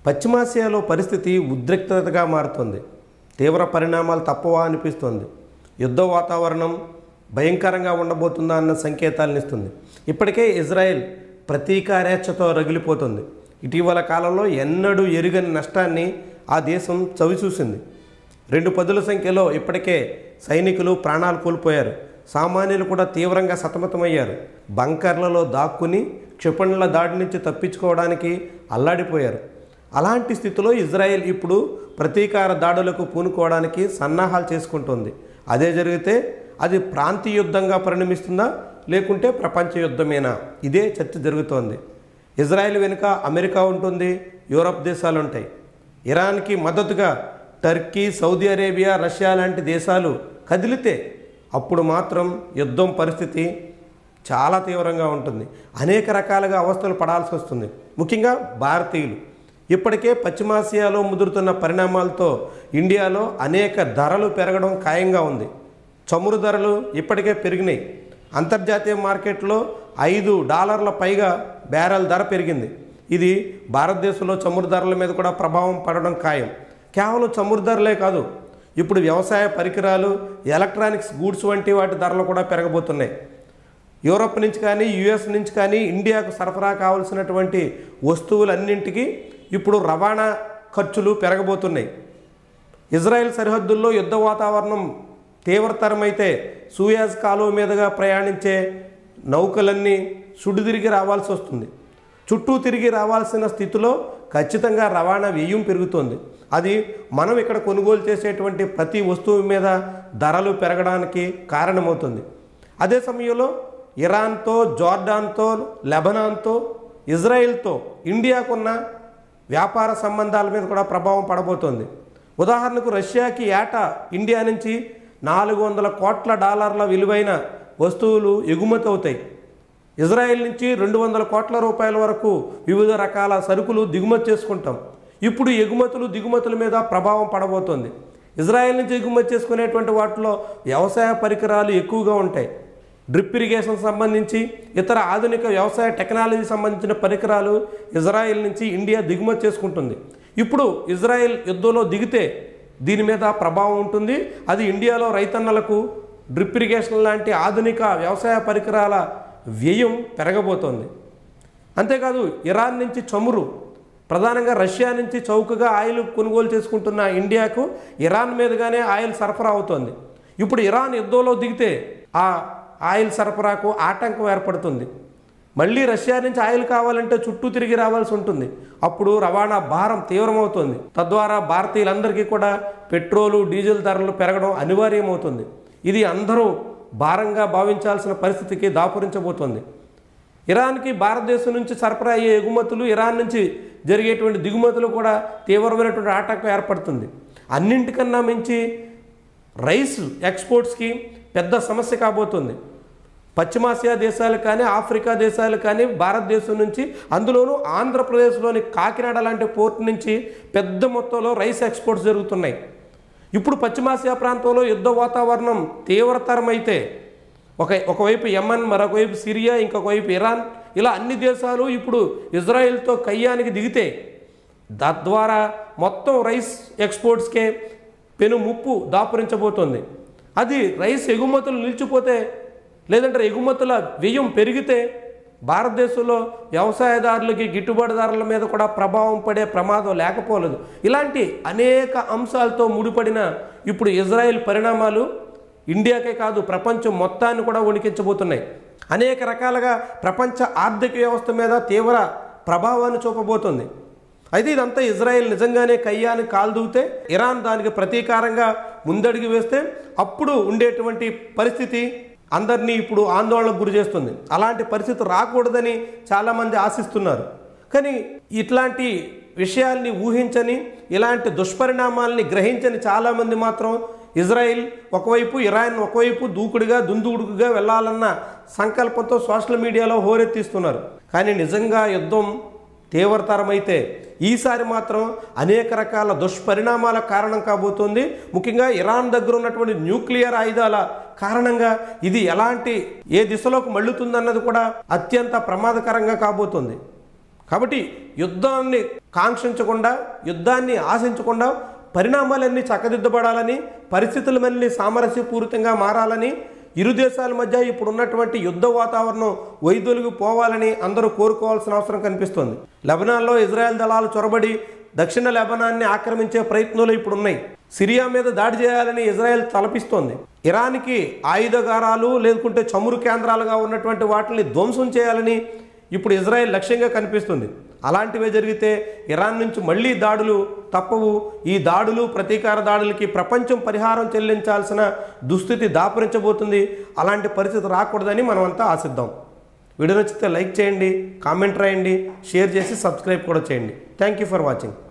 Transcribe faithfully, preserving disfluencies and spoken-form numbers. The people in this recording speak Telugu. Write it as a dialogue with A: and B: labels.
A: పశ్చిమాసియాలో పరిస్థితి ఉద్రిక్తతగా మారుతుంది. తీవ్ర పరిణామాలు తప్పవా అనిపిస్తుంది. యుద్ధ వాతావరణం భయంకరంగా ఉండబోతుందా అన్న సంకేతాలను ఇస్తుంది. ఇప్పటికే ఇజ్రాయెల్ ప్రతీకారేచ్ఛతో రగిలిపోతుంది. ఇటీవల కాలంలో ఎన్నడూ ఎరుగని నష్టాన్ని ఆ దేశం చవిచూసింది. రెండు పదుల సంఖ్యలో ఇప్పటికే సైనికులు ప్రాణాలు కోల్పోయారు. సామాన్యులు కూడా తీవ్రంగా సతమతమయ్యారు. బంకర్లలో దాక్కుని క్షిపణుల దాడి నుంచి తప్పించుకోవడానికి అల్లాడిపోయారు. అలాంటి స్థితిలో ఇజ్రాయెల్ ఇప్పుడు ప్రతీకార దాడులకు పూనుకోవడానికి సన్నాహాలు చేసుకుంటుంది. అదే జరిగితే అది ప్రాంతీయ యుద్ధంగా పరిణమిస్తుందా లేకుంటే ప్రపంచ యుద్ధమేనా? ఇదే చర్చ జరుగుతోంది. ఇజ్రాయెల్ వెనుక అమెరికా ఉంటుంది, యూరప్ దేశాలు ఉంటాయి. ఇరాన్కి మద్దతుగా టర్కీ, సౌదీ అరేబియా, రష్యా లాంటి దేశాలు కదిలితే అప్పుడు మాత్రం యుద్ధం పరిస్థితి చాలా తీవ్రంగా ఉంటుంది. అనేక రకాలుగా అవస్థలు పడాల్సి వస్తుంది. ముఖ్యంగా భారతీయులు ఇప్పటికే పశ్చిమాసియాలో ముదురుతున్న పరిణామాలతో ఇండియాలో అనేక ధరలు పెరగడం ఖాయంగా ఉంది. చమురు ధరలు ఇప్పటికే పెరిగినాయి. అంతర్జాతీయ మార్కెట్లో ఐదు డాలర్ల పైగా బ్యారెల్ ధర పెరిగింది. ఇది భారతదేశంలో చమురు ధరల మీద కూడా ప్రభావం పడడం ఖాయం. కేవలం చమురు ధరలే కాదు, ఇప్పుడు వ్యవసాయ పరికరాలు, ఎలక్ట్రానిక్స్ గూడ్స్ వంటి వాటి ధరలు కూడా పెరగబోతున్నాయి. యూరప్ నుంచి కానీ యుఎస్ నుంచి కానీ ఇండియాకు సరఫరా కావాల్సినటువంటి వస్తువులన్నింటికీ ఇప్పుడు రవాణా ఖర్చులు పెరగబోతున్నాయి. ఇజ్రాయెల్ సరిహద్దుల్లో యుద్ధ వాతావరణం తీవ్రతరమైతే సూయజ్ కాలువ మీదుగా ప్రయాణించే నౌకలన్నీ సుడి తిరిగి రావాల్సి వస్తుంది. చుట్టూ తిరిగి రావాల్సిన స్థితిలో ఖచ్చితంగా రవాణా వ్యయం పెరుగుతుంది. అది మనం ఇక్కడ కొనుగోలు చేసేటువంటి ప్రతి వస్తువు మీద ధరలు పెరగడానికి కారణమవుతుంది. అదే సమయంలో ఇరాన్తో, జోర్డాన్తో, లెబనాన్తో, ఇజ్రాయెల్తో ఇండియాకున్న వ్యాపార సంబంధాల మీద కూడా ప్రభావం పడబోతోంది. ఉదాహరణకు రష్యాకి ఏటా ఇండియా నుంచి నాలుగు వందల కోట్ల డాలర్ల విలువైన వస్తువులు ఎగుమతి అవుతాయి. ఇజ్రాయెల్ నుంచి రెండు వందల కోట్ల రూపాయల వరకు వివిధ రకాల సరుకులు దిగుమతి చేసుకుంటాం. ఇప్పుడు ఎగుమతులు దిగుమతుల మీద ప్రభావం పడబోతోంది. ఇజ్రాయెల్ నుంచి ఎగుమతి చేసుకునేటువంటి వాటిలో వ్యవసాయ పరికరాలు ఎక్కువగా ఉంటాయి. డ్రిప్ ఇరిగేషన్ సంబంధించి ఇతర ఆధునిక వ్యవసాయ టెక్నాలజీ సంబంధించిన పరికరాలు ఇజ్రాయెల్ నుంచి ఇండియా దిగుమతి చేసుకుంటుంది. ఇప్పుడు ఇజ్రాయెల్ యుద్ధంలో దిగితే దీని మీద ప్రభావం ఉంటుంది. అది ఇండియాలో రైతన్నలకు డ్రిప్ ఇరిగేషన్ లాంటి ఆధునిక వ్యవసాయ పరికరాల వ్యయం పెరగబోతోంది. అంతేకాదు ఇరాన్ నుంచి చమురు, ప్రధానంగా రష్యా నుంచి చౌకగా ఆయిల్ కొనుగోలు చేసుకుంటున్న ఇండియాకు ఇరాన్ మీదుగానే ఆయిల్ సరఫరా అవుతోంది. ఇప్పుడు ఇరాన్ యుద్ధంలో దిగితే ఆ ఆయిల్ సరఫరాకు ఆటంకం ఏర్పడుతుంది. మళ్ళీ రష్యా నుంచి ఆయిల్ కావాలంటే చుట్టూ తిరిగి రావాల్సి ఉంటుంది. అప్పుడు రవాణా భారం తీవ్రమవుతుంది. తద్వారా భారతీయులందరికీ కూడా పెట్రోలు, డీజిల్ ధరలు పెరగడం అనివార్యమవుతుంది. ఇది అందరూ భారంగా భావించాల్సిన పరిస్థితికి దాపురించబోతోంది. ఇరాన్కి భారతదేశం నుంచి సరఫరా అయ్యే ఎగుమతులు, ఇరాన్ నుంచి జరిగేటువంటి దిగుమతులు కూడా తీవ్రమైనటువంటి ఆటంకం ఏర్పడుతుంది. అన్నింటికన్నా మించి రైస్ ఎక్స్పోర్ట్స్కి పెద్ద సమస్య కాబోతుంది. పశ్చిమాసియా దేశాలు కానీ, ఆఫ్రికా దేశాలు కానీ భారతదేశం నుంచి, అందులోనూ ఆంధ్రప్రదేశ్లోని కాకినాడ లాంటి పోర్ట్ నుంచి పెద్ద మొత్తంలో రైస్ ఎక్స్పోర్ట్స్ జరుగుతున్నాయి. ఇప్పుడు పశ్చిమాసియా ప్రాంతంలో యుద్ధ వాతావరణం తీవ్రతరమైతే ఒక ఒకవైపు యమన్, మరొకవైపు సిరియా, ఇంకొక వైపు ఇరాన్, ఇలా అన్ని దేశాలు ఇప్పుడు ఇజ్రాయెల్తో కయ్యానికి దిగితే తద్వారా మొత్తం రైస్ ఎక్స్పోర్ట్స్కే పెను ముప్పు దాపురించబోతోంది. అది రైస్ ఎగుమతులు నిలిచిపోతే, లేదంటే ఎగుమతుల వ్యయం పెరిగితే భారతదేశంలో వ్యవసాయదారులకి గిట్టుబాటు ధరల మీద కూడా ప్రభావం పడే ప్రమాదం లేకపోలేదు. ఇలాంటి అనేక అంశాలతో ముడిపడిన ఇప్పుడు ఇజ్రాయెల్ పరిణామాలు ఇండియాకే కాదు ప్రపంచం మొత్తాన్ని కూడా వణికించబోతున్నాయి. అనేక రకాలుగా ప్రపంచ ఆర్థిక వ్యవస్థ మీద తీవ్ర ప్రభావాన్ని చూపబోతుంది. అయితే ఇదంతా ఇజ్రాయెల్ నిజంగానే కయ్యాన్ని కాల్దూతే ఇరాన్ దానికి ప్రతీకారంగా ముందడుగు వేస్తే అప్పుడు ఉండేటువంటి పరిస్థితి అందరినీ ఇప్పుడు ఆందోళనకు గురి చేస్తుంది. అలాంటి పరిస్థితి రాకూడదని చాలామంది ఆశిస్తున్నారు. కానీ ఇట్లాంటి విషయాల్ని ఊహించని, ఇలాంటి దుష్పరిణామాలని గ్రహించని చాలామంది మాత్రం ఇజ్రాయెల్ ఒకవైపు, ఇరాన్ ఒకవైపు దూకుడుగా దుందుడుకుగా వెళ్ళాలన్న సంకల్పంతో సోషల్ మీడియాలో హోరెత్తిస్తున్నారు. కానీ నిజంగా యుద్ధం తీవ్రతరమైతే ఈసారి మాత్రం అనేక రకాల దుష్పరిణామాల కారణం కాబోతుంది. ముఖ్యంగా ఇరాన్ దగ్గర ఉన్నటువంటి న్యూక్లియర్ ఆయుధాల కారణంగా ఇది ఎలాంటి ఏ దిశలోకి మళ్ళుతుందన్నది కూడా అత్యంత ప్రమాదకరంగా కాబోతుంది. కాబట్టి యుద్ధాన్ని కాంక్షించకుండా, యుద్ధాన్ని ఆశించకుండా పరిణామాలన్నీ చక్కదిద్దబడాలని, పరిస్థితులు మళ్ళీ సామరస్యపూరితంగా మారాలని, ఇరు దేశాల మధ్య ఇప్పుడు ఉన్నటువంటి యుద్ధ వాతావరణం వైదొలిగి పోవాలని అందరూ కోరుకోవాల్సిన అవసరం కనిపిస్తుంది. లెబనాన్లో ఇజ్రాయెల్ దళాలు చొరబడి దక్షిణ లెబనాన్ని ఆక్రమించే ప్రయత్నాలు ఇప్పుడు ఉన్నాయి. సిరియా మీద దాడి చేయాలని ఇజ్రాయెల్ తలపిస్తోంది. ఇరాన్కి ఆయుధగారాలు లేకుంటే చమురు కేంద్రాలుగా ఉన్నటువంటి వాటిని ధ్వంసం చేయాలని ఇప్పుడు ఇజ్రాయెల్ లక్ష్యంగా కనిపిస్తుంది. అలాంటివే జరిగితే ఇరాన్ నుంచి మళ్ళీ దాడులు తప్పవు. ఈ దాడులు, ప్రతీకార దాడులకి ప్రపంచం పరిహారం చెల్లించాల్సిన దుస్థితి దాపురించబోతుంది. అలాంటి పరిస్థితి రాకూడదని మనమంతా ఆశిద్దాం. వీడియో నచ్చితే లైక్ చేయండి, కామెంట్ రాయండి, షేర్ చేసి సబ్స్క్రైబ్ కూడా చేయండి. Thank you for watching.